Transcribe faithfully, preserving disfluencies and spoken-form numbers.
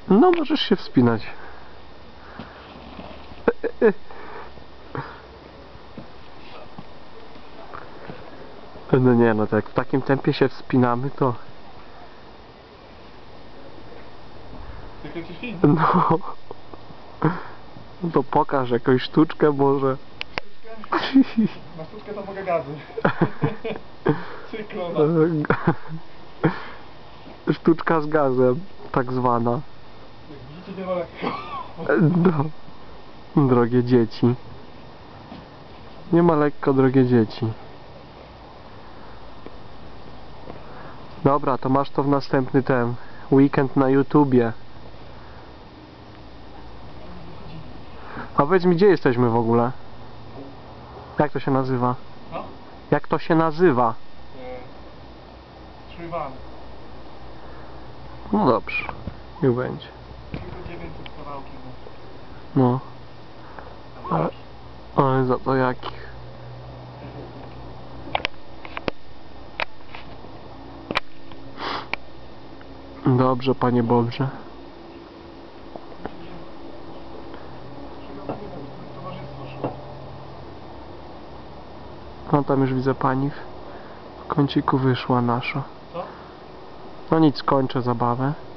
No, możesz się wspinać. No nie, no to jak w takim tempie się wspinamy, to... Wykręcisz film? No... No to pokaż jakąś sztuczkę może. Na sztuczkę to mogę gazy. Cyklona. Sztuczka z gazem, tak zwana. Jak widzicie, nie ma lekko. No. Drogie dzieci. Nie ma lekko, drogie dzieci. Dobra, to masz to w następny ten weekend na YouTubie. A powiedz mi, gdzie jesteśmy w ogóle? Jak to się nazywa? No? Jak to się nazywa? Szywany. No dobrze, niech będzie. Tylko dziewięćset kawałki. No. Ale, ale za to jakich? Dobrze, panie Bobrze. No tam już widzę pani w kąciku wyszła nasza. Co? No nic, kończę zabawę.